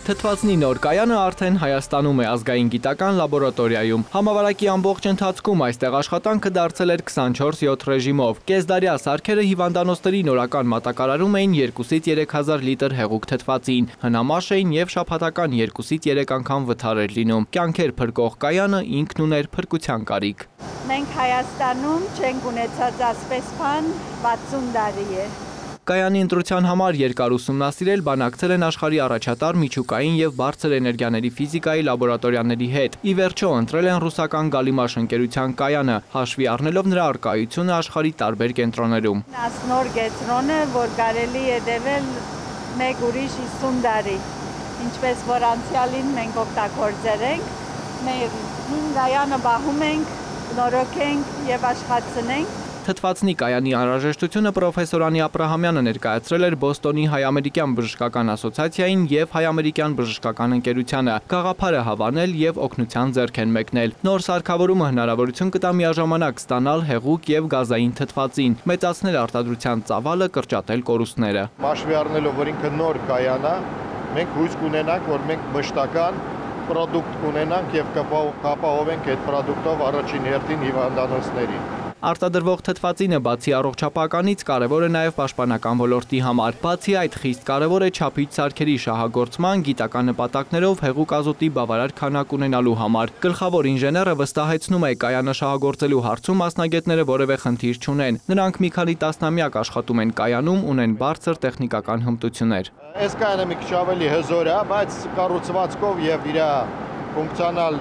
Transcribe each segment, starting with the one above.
Թթվածնի նոր կայանը արդեն Հայաստանում է ազգային գիտական լաբորատորիայում։ Համավարակի ամբողջ ընթացքում այստեղ աշխատանքը դարձել էր 24/7 ռեժիմով։ Կեսդարյա սարքերը հիվանդանոցների նորական մատակարարում էին 2-ից 3000 լիտր հեղուկ թթվածին, հնամաշ էին եւ շաբաթական 2-ից 3 անգամ վթար էր լինում։ Կյանքեր փրկող կայանը ինքն ուներ փրկության կարիք։ Մենք Հայաստանում չենք ունեցած ասպես բան 60 տարի է։ Կայանի ընտրության համար երկար ուսումնասիրել բանակցել են աշխարհի առաջատար միջուկային եւ բարձր էներգիաների ֆիզիկայի լաբորատորիաների հետ։ Ի վերջո ընտրել են ռուսական Գալիմաշ ընկերության կայանը, հաշվի առնելով նրա առկայությունը աշխարհի տարբեր կենտրոններում։ Նոր կենտրոնը, որ կարելի է դեվել մեկ ուրիշ 50 տարի, ինչպես որ անցյալին մենք օգտագործել ենք, մեր կայանը բահում ենք, նորոգենք եւ աշխատացնենք։ Թթվածնի կայանի անհրաժեշտությունը պրոֆեսոր Անի Աբրահամյանը ներկայացրել էր Բոստոնի Հայ-ամերիկյան բժշկական ասոցիացիային եւ Հայ-ամերիկյան բժշկական ընկերությանը, գաղափարը հավանել եւ օգնության ձեռք են մեկնել։ Նոր սարքավորումը հնարավորություն կտա միաժամանակ ստանալ հեղուկ եւ գազային թթվածին, մեծացնել արտադրության ծավալը, կրճատել կորուստները։ Հաշվի առնելով, որ ինքը նոր կայան է, մենք հույս կունենանք, որ մենք մշտական պրոդուկտ կունենանք եւ կապահովենք այդ պրոդուկտով առաջին հերթին հիվանդանոցներին։ Արտադրվող թթվածինը բացի առողջապահականից կարևոր է նաև պաշտպանական ոլորտի համար։ Բացի այդ, խիստ կարևոր է չափիչ սարքերի շահագործման, գիտական նպատակներով հեղուկ ազոտի բավարար քանակ ունենալու համար։ Գլխավոր ինժեները վստահեցնում է, կայանը շահագործելու հարցում մասնագետները որևէ խնդիր չունեն։ Նրանք մի քանի տասնամյակ աշխատում են կայանում, ունեն բարձր տեխնիկական հմտություններ։ Այս կայանը մի քիչ ավելի հզոր է, բայց կառուցվածքով եւ իր ֆունկցիոնալ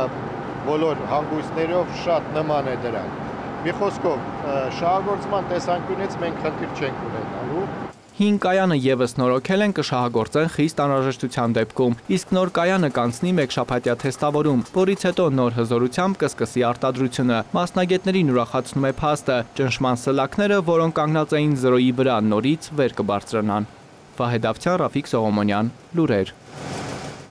բոլոր հանգույցներով շատ նման է դրան։ Մի խոսքով, շահագործման տեսանկյունից մենք խնդիր չենք ունենալու։ Հին կայանը եւս նորոգել են, կշահագործեն խիստ անհրաժեշտության դեպքում, իսկ նոր կայանը կանցնի մեկ շաբաթյա թեստավորում, որից հետո նոր հզորությամբ կսկսի արտադրությունը։ Մասնագետներին ուրախացնում է փաստը, ճնշման սլաքները, որոնք կանգնած էին 0-ի վրա, նորից վեր կբարձրանան։ Վահեդ Ավթյան, Ռաֆիկ Սողոմոնյան, լուրեր։